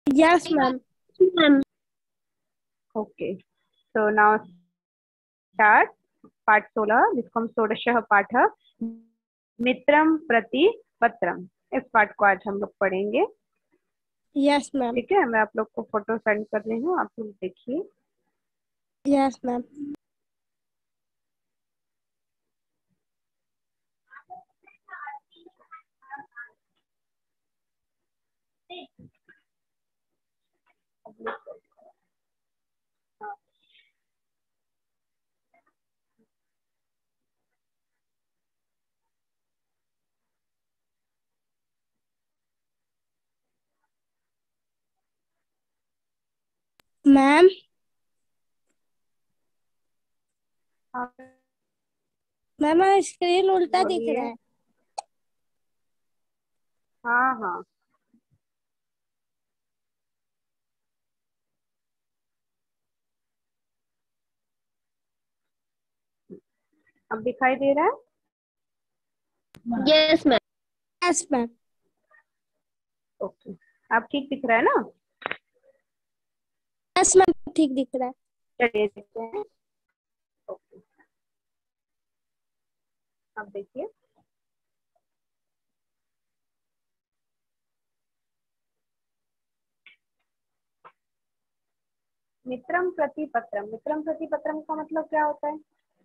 Yes, ma'am. Ma'am. Okay, so now start पाठ 16 जिसको हम षोडशः पाठ मित्रम प्रति पत्रम, इस पाठ को आज हम लोग पढ़ेंगे। Yes, ma'am. ठीक है, मैं आप लोग को फोटो सेंड कर रही हूँ, आप लोग देखिए। Yes, ma'am. Ma'am ma'am screen उल्टा दिख रहा है। हाँ हाँ, अब दिखाई दे रहा है? Yes ma'am. Yes ma'am. Okay, अब ठीक दिख रहा है ना? यस मैम, ठीक दिख रहा है। चलिए देखते हैं। ओके, अब देखिए। मित्रम प्रति पत्रम, मित्रम प्रति पत्रम का मतलब क्या होता है?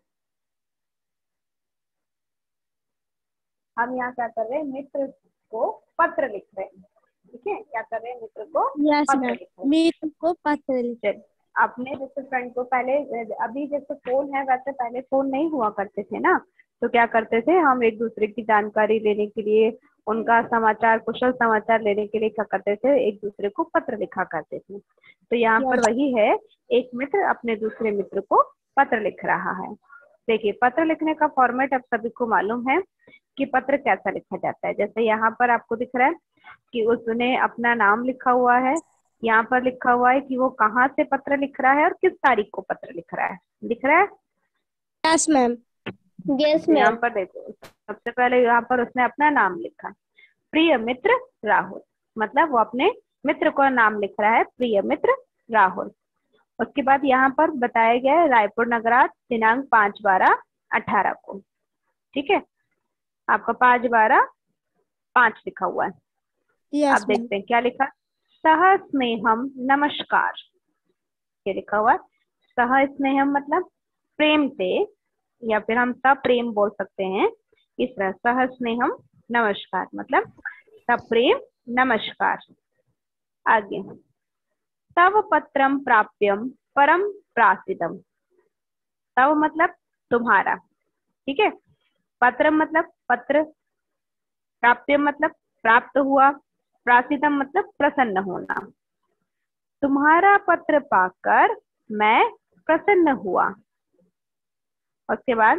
हम यहाँ क्या कर रहे हैं, मित्र को पत्र लिख रहे हैं। ठीक है, क्या कर रहे हैं, मित्र को यस पत्र मैम, लिख रहे हैं। मित्र को पत्र लिख। चलिए, आपने जैसे फ्रेंड को पहले, अभी जैसे फोन है वैसे पहले फोन नहीं हुआ करते थे ना, तो क्या करते थे हम एक दूसरे की जानकारी लेने के लिए, उनका समाचार कुशल समाचार लेने के लिए क्या करते थे, एक दूसरे को पत्र लिखा करते थे। तो यहाँ पर वही है, एक मित्र अपने दूसरे मित्र को पत्र लिख रहा है। देखिए, पत्र लिखने का फॉर्मेट अब सभी को मालूम है कि पत्र कैसा लिखा जाता है। जैसे यहाँ पर आपको दिख रहा है कि उसने अपना नाम लिखा हुआ है, यहाँ पर लिखा हुआ है कि वो कहाँ से पत्र लिख रहा है और किस तारीख को पत्र लिख रहा है। दिख रहा है? Yes ma'am. यस यहाँ मैम। पर देखो, सबसे पहले यहाँ पर उसने अपना नाम लिखा, प्रिय मित्र राहुल, मतलब वो अपने मित्र को नाम लिख रहा है, प्रिय मित्र राहुल। उसके बाद यहाँ पर बताया गया है रायपुर नगरात दिनांक 5/12/18 को। ठीक है, आपका 5/12/5 लिखा हुआ है। आप यस मैम। देखते हैं क्या लिखा, सह स्नेहम नमस्कार, ये लिखा हुआ है। सह स्नेहम मतलब प्रेम से, या फिर हम सप्रेम बोल सकते हैं। इस तरह सह स्नेहम नमस्कार मतलब सप्रेम नमस्कार। आगे, तव पत्रम प्राप्यम परम प्रासिदम, तव मतलब तुम्हारा, ठीक है, पत्रम मतलब पत्र, प्राप्यम मतलब प्राप्त हुआ, प्रासिदम मतलब प्रसन्न होना। तुम्हारा पत्र पाकर मैं प्रसन्न हुआ। उसके बाद,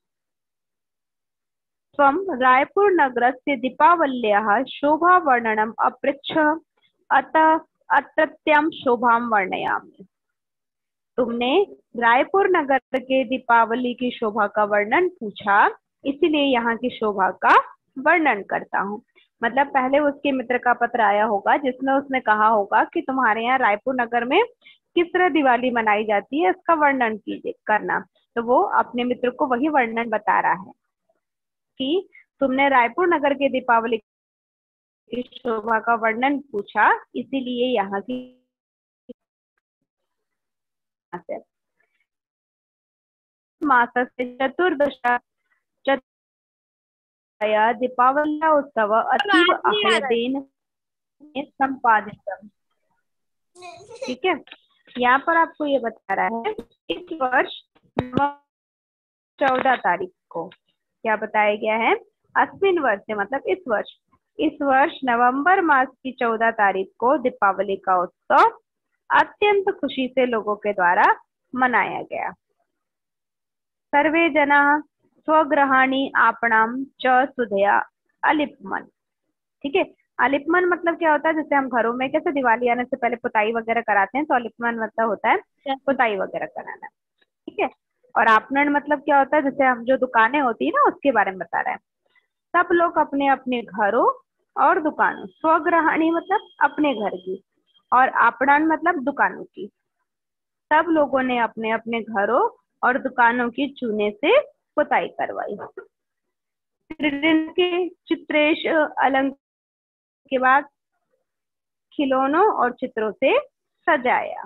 त्वं रायपुर नगरस्य दीपावल्याः शोभा वर्णनम अपृच्छ, अतः अत्रत्यां शोभां वर्णयामि। तुमने रायपुर नगर के दीपावली की शोभा का वर्णन पूछा, इसीलिए यहाँ की शोभा का वर्णन करता हूँ। मतलब पहले उसके मित्र का पत्र आया होगा जिसमें उसने कहा होगा कि तुम्हारे यहाँ रायपुर नगर में किस तरह दिवाली मनाई जाती है, इसका वर्णन कीजिए करना। तो वो अपने मित्र को वही वर्णन बता रहा है कि तुमने रायपुर नगर के दीपावली की शोभा का वर्णन पूछा, इसीलिए यहाँ की मासस्य चतुर्दश दीपावली उत्सव अतीव आह्लादेन संपादित। ठीक है, यहाँ पर आपको ये बता रहा है इस वर्ष 14 तारीख को क्या बताया गया है, अस्मिन वर्ष मतलब इस वर्ष नवंबर मास की 14 तारीख को दीपावली का उत्सव अत्यंत खुशी से लोगों के द्वारा मनाया गया। सर्वे जना स्वगृहाणि आपणाम च सुधया अलिपमन। ठीक है, अलिपमन मतलब क्या होता है, जैसे हम घरों में कैसे दिवाली आने से पहले पुताई वगैरह कराते हैं, तो अलिपमन मतलब होता है पुताई वगैरह कराना। ठीक है, और आपनन मतलब क्या होता है, जैसे हम जो दुकानें होती है ना उसके बारे में बता रहे हैं। सब लोग अपने अपने घरों और दुकानों, स्वगृहाणी मतलब अपने घर की, और आपणन मतलब दुकानों की। सब लोगों ने अपने अपने घरों और दुकानों की चूने से पुताई करवाई। के चित्रेश अलंकार के बाद खिलौनों और चित्रों से सजाया।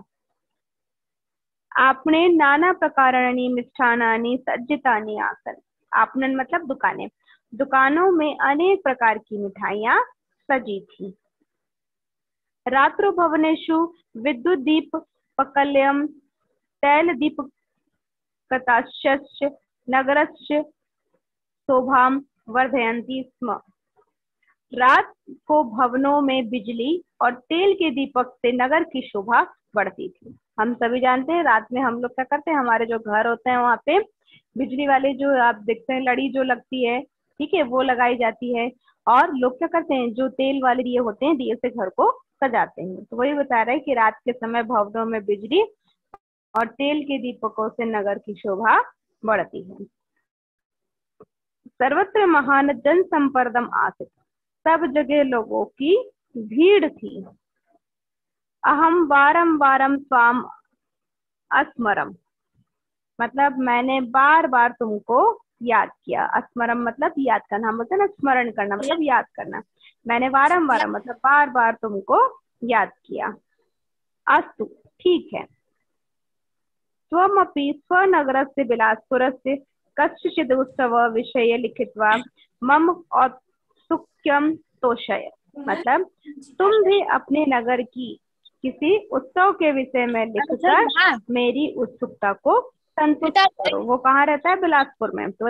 आपने नाना प्रकाराणि मिष्ठानानि सज्जितानि आसन। आपनन मतलब दुकानें, दुकानों में अनेक प्रकार की मिठाइयां सजी थी। रात्रो भवनेषु विद्युत दीप पकल्यम तैल दीप कताश्च नगरस्य शोभाम वर्धयन्ति स्म। रात को भवनों में बिजली और तेल के दीपक से नगर की शोभा बढ़ती थी। हम सभी जानते हैं रात में हम लोग क्या करते हैं, हमारे जो घर होते हैं वहां पे बिजली वाले जो आप देखते हैं लड़ी जो लगती है, ठीक है, वो लगाई जाती है। और लोग क्या करते हैं, जो तेल वाले दिए होते हैं, दिए से घर को सजाते हैं। तो वही बता रहा है कि रात के समय भवनों में बिजली और तेल के दीपकों से नगर की शोभा बढ़ती है। सर्वत्र महान जन संपर्दम आसित। सब जगह लोगों की भीड़ थी। अहम वारम वारम स्वाम अस्मरम मतलब मैंने बार बार तुमको याद किया। अस्मरम मतलब याद करना, हम बोलते हैं ना स्मरण करना मतलब याद करना। मैंने वारम वारम मतलब बार बार तुमको याद किया। अस्तु ठीक है। स्वमपि स्वनगरस्य बिलासपुरस्य कस्यचिद् उत्सव विषये लिखित्वा मम औत्सुक्यं तोषय। मतलब तुम भी अपने नगर की किसी उत्सव के विषय में लिखकर मेरी उत्सुकता को संतुष्ट करो। वो कहाँ रहता है? बिलासपुर में। तो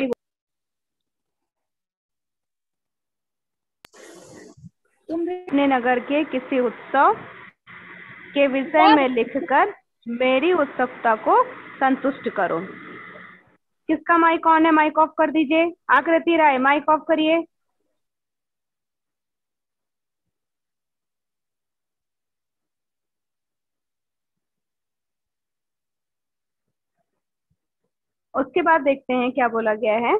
तुम भी अपने नगर के किसी उत्सव के विषय में लिखकर मेरी उत्सुकता को संतुष्ट करो। किसका माइक ऑन है? माइक ऑफ कर दीजिए। आकृति राय माइक ऑफ करिए। उसके बाद देखते हैं क्या बोला गया है।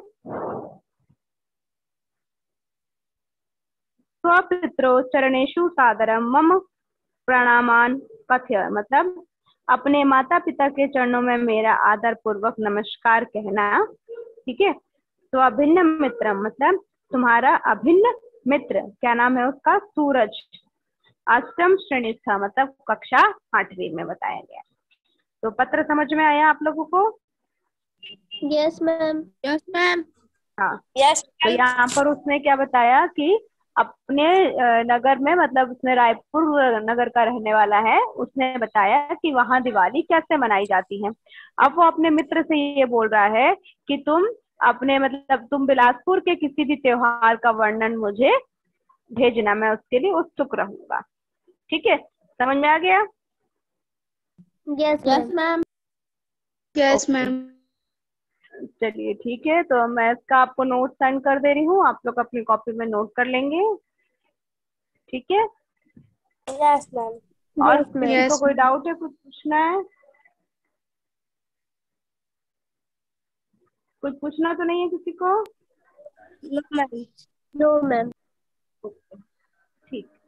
स्वपित्रो चरणेषु सादरम मम प्रणामान कथय मतलब अपने माता पिता के चरणों में मेरा आदर पूर्वक नमस्कार कहना। ठीक है। तो अभिन्न मित्र मतलब तुम्हारा अभिन्न मित्र, क्या नाम है उसका? सूरज। अष्टम श्रेणी था मतलब कक्षा 8वीं में बताया गया। तो पत्र समझ में आया आप लोगों को? Yes ma'am. Yes ma'am. हाँ। यस। तो यहाँ पर उसने क्या बताया कि अपने नगर में मतलब उसने रायपुर नगर का रहने वाला है, उसने बताया कि वहां दिवाली कैसे मनाई जाती है। अब वो अपने मित्र से ये बोल रहा है कि तुम अपने मतलब तुम बिलासपुर के किसी भी त्योहार का वर्णन मुझे भेजना, मैं उसके लिए उत्सुक रहूंगा। ठीक है, समझ में आ गया? Yes ma'am. Yes ma'am. चलिए ठीक है, तो मैं इसका आपको नोट सेंड कर दे रही हूँ, आप लोग अपनी कॉपी में नोट कर लेंगे। ठीक है। Yes ma'am. और किसी को कोई डाउट है, कुछ पूछना है? कुछ पूछना तो नहीं है किसी को? No ma'am. No ma'am. ठीक।